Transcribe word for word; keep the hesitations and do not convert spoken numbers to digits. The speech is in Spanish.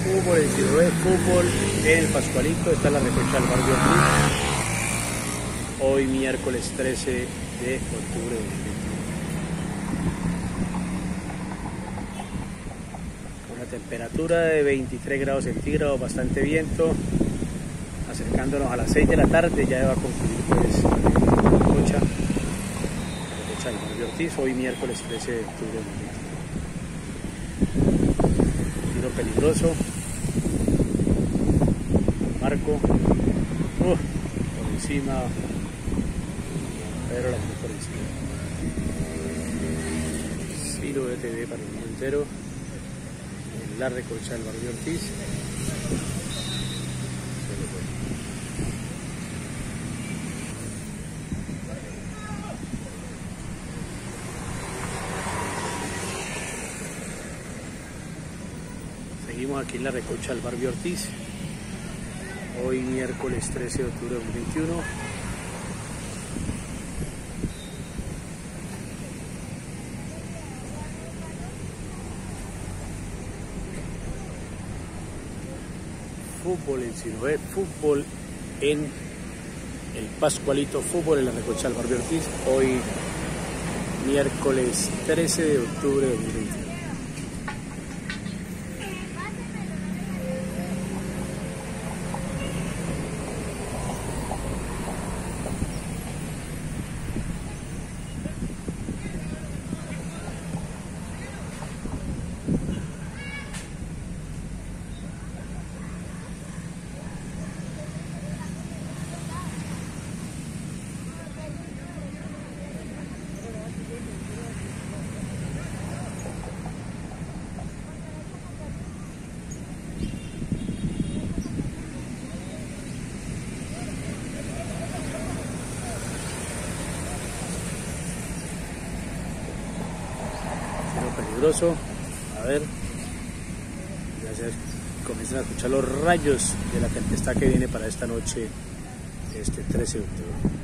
Fútbol en Siloé, fútbol en el Pascualito. Está la recocha del barrio Blue. Hoy miércoles trece de octubre de dos mil veintiuno. Con una temperatura de veintitrés grados centígrados, bastante viento. Acercándonos a las seis de la tarde, ya va a concluir pues la recocha, la recocha del barrio Ortiz. Hoy miércoles trece de octubre de dos mil veintiuno. Tiro peligroso. Marco. Uh, por encima. Pero la tengo por encima. Ciro de T V para el mundo entero. En la recocha del barrio Ortiz. Seguimos aquí en la recocha del barrio Ortiz. Hoy miércoles trece de octubre de dos mil veintiuno. Fútbol en Siloé, fútbol en el Pascualito, fútbol en la recocha del barrio Ortiz. Hoy miércoles trece de octubre de dos mil veintiuno. Peligroso, a ver, ya se comienzan a escuchar los rayos de la tempestad que viene para esta noche, este trece de octubre.